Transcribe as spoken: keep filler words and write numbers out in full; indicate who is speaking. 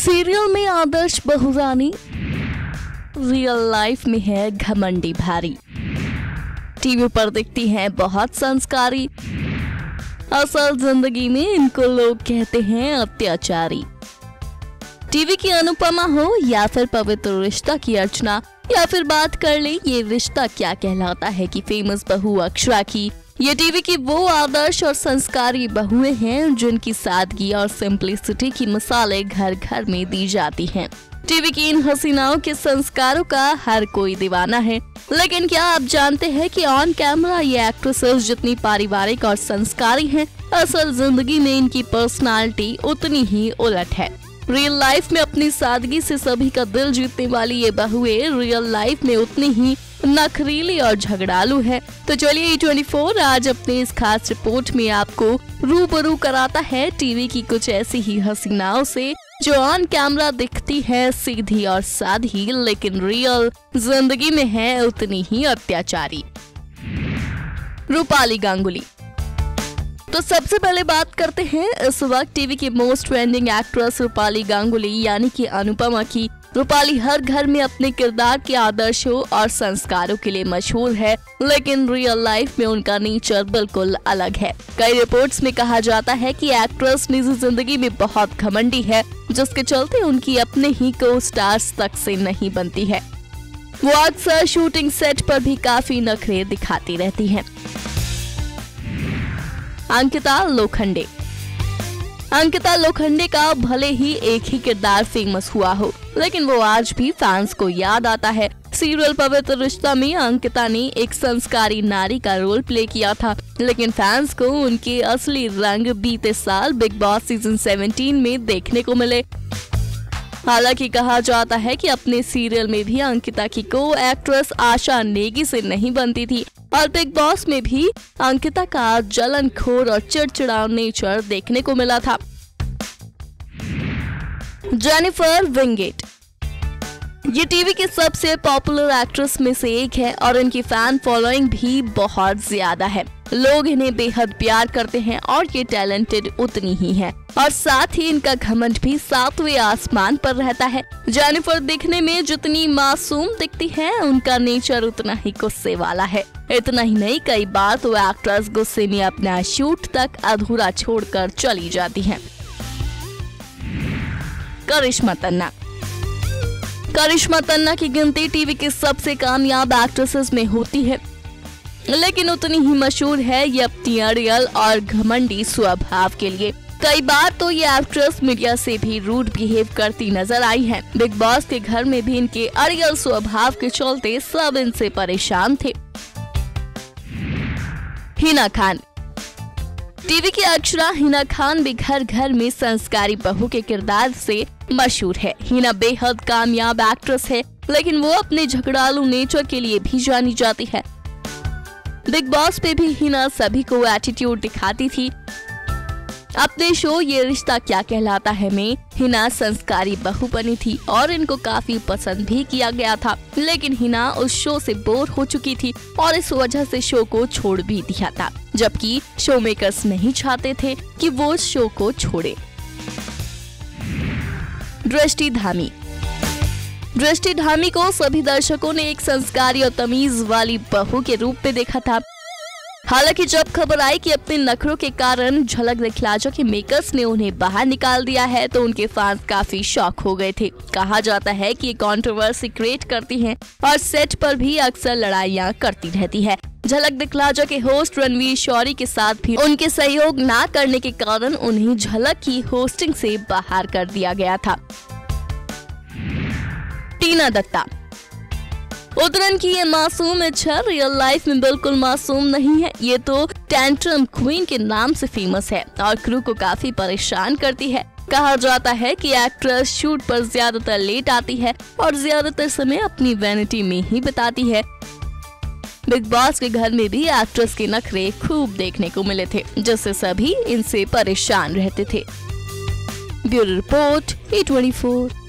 Speaker 1: Serial में आदर्श बहुरानी, real life में है घमंडी भारी। टीवी पर दिखती हैं बहुत संस्कारी, असल जिंदगी में इनको लोग कहते हैं अत्याचारी। टीवी की अनुपमा हो या फिर पवित्र रिश्ता की अर्चना, या फिर बात कर ले ये रिश्ता क्या कहलाता है कि फेमस बहू अक्षरा की, ये टीवी की वो आदर्श और संस्कारी बहुएं हैं जिनकी सादगी और सिंपलिसिटी की मिसालें घर घर में दी जाती हैं। टीवी की इन हसीनाओं के संस्कारों का हर कोई दीवाना है, लेकिन क्या आप जानते हैं कि ऑन कैमरा ये एक्ट्रेसेस जितनी पारिवारिक और संस्कारी हैं, असल जिंदगी में इनकी पर्सनालिटी उतनी ही उलट है। रियल लाइफ में अपनी सादगी से सभी का दिल जीतने वाली ये बहुएं रियल लाइफ में उतनी ही नखरीली और झगड़ालू है। तो चलिए ई ट्वेंटी फोर आज अपने इस खास रिपोर्ट में आपको रूबरू कराता है टीवी की कुछ ऐसी ही हसीनाओं से जो ऑन कैमरा दिखती है सीधी और साधी, लेकिन रियल जिंदगी में है उतनी ही अत्याचारी। रूपाली गांगुली। तो सबसे पहले बात करते हैं इस वक्त टीवी की most trending actress Rupali Ganguly यानी कि अनुपमा की। रूपाली हर घर में अपने किरदार के आदर्शों और संस्कारों के लिए मशहूर है, लेकिन रियल लाइफ में उनका नेचर बिल्कुल अलग है। कई रिपोर्ट्स में कहा जाता है कि एक्ट्रेस निजी जिंदगी में बहुत घमंडी है, जिसके चलते उनकी अपने ही को स्टार्स तक से नहीं बनती है। वो अक्सर शूटिंग सेट पर भी काफी नखरे दिखाती रहती हैं। अंकिता लोखंडे। अंकिता लोखंडे का भले ही एक ही किरदार फेमस हुआ हो, लेकिन वो आज भी फैंस को याद आता है। सीरियल पवित्र रिश्ता में अंकिता ने एक संस्कारी नारी का रोल प्ले किया था, लेकिन फैंस को उनके असली रंग बीते साल बिग बॉस सीजन सत्रह में देखने को मिले। हालांकि कहा जाता है कि अपने सीरियल में भी अंकिता की को एक्ट्रेस आशा नेगी से नहीं बनती थी और बिग बॉस में भी अंकिता का जलनखोर और चिड़चिड़ा नेचर देखने को मिला था। Jennifer Winget. ये टीवी की सबसे पॉपुलर एक्ट्रेस में से एक है और इनकी फैन फॉलोइंग भी बहुत ज्यादा है। लोग इन्हें बेहद प्यार करते हैं और ये टैलेंटेड उतनी ही है, और साथ ही इनका घमंड भी सातवें आसमान पर रहता है। जेनिफर दिखने में जितनी मासूम दिखती है, उनका नेचर उतना ही गुस्से वाला है। इतना ही नहीं, कई बार तो एक्ट्रेस गुस्से में अपना शूट तक अधूरा छोड़कर चली जाती हैं। करिश्मा तन्ना। करिश्मा तन्ना की गिनती टीवी की सबसे कामयाब एक्ट्रेसेस में होती है, लेकिन उतनी ही मशहूर है ये अपनी अड़ियल और घमंडी स्वभाव के लिए। कई बार तो ये एक्ट्रेस मीडिया से भी रूड बिहेव करती नजर आई है। बिग बॉस के घर में भी इनके अड़ियल स्वभाव के चलते सब इनसे परेशान थे। हिना खान। टीवी की अक्षरा हिना खान भी घर घर में संस्कारी बहू के किरदार से मशहूर है। हिना बेहद कामयाब एक्ट्रेस है, लेकिन वो अपने झगड़ालू नेचर के लिए भी जानी जाती है। बिग बॉस पे भी हिना सभी को एटीट्यूड दिखाती थी। अपने शो ये रिश्ता क्या कहलाता है में हिना संस्कारी बहू बनी थी और इनको काफी पसंद भी किया गया था, लेकिन हिना उस शो से बोर हो चुकी थी और इस वजह से शो को छोड़ भी दिया था, जबकि शो मेकर्स नहीं चाहते थे कि वो उस शो को छोड़े। दृष्टि धामी। दृष्टि धामी को सभी दर्शकों ने एक संस्कारी और तमीज वाली बहू के रूप में देखा था। हालांकि जब खबर आई कि अपने नखरों के कारण झलक दिखला जो के मेकर्स ने उन्हें बाहर निकाल दिया है, तो उनके फैंस काफी शॉक हो गए थे। कहा जाता है कि ये कंट्रोवर्सी क्रिएट करती हैं और सेट पर भी अक्सर लड़ाइयां करती रहती है। झलक दिखला जो के होस्ट रणवीर शौरी के साथ भी उनके सहयोग न करने के कारण उन्हें झलक की होस्टिंग से बाहर कर दिया गया था। टीना दत्ता। उतरन की ये मासूम इच्छा रियल लाइफ में बिल्कुल मासूम नहीं है। ये तो टेंट्रम क्वीन के नाम से फेमस है और क्रू को काफी परेशान करती है। कहा जाता है कि एक्ट्रेस शूट पर ज्यादातर लेट आती है और ज्यादातर समय अपनी वैनिटी में ही बिताती है। बिग बॉस के घर में भी एक्ट्रेस के नखरे खूब देखने को मिले थे, जिससे सभी इनसे परेशान रहते थे। Bureau report E twenty four.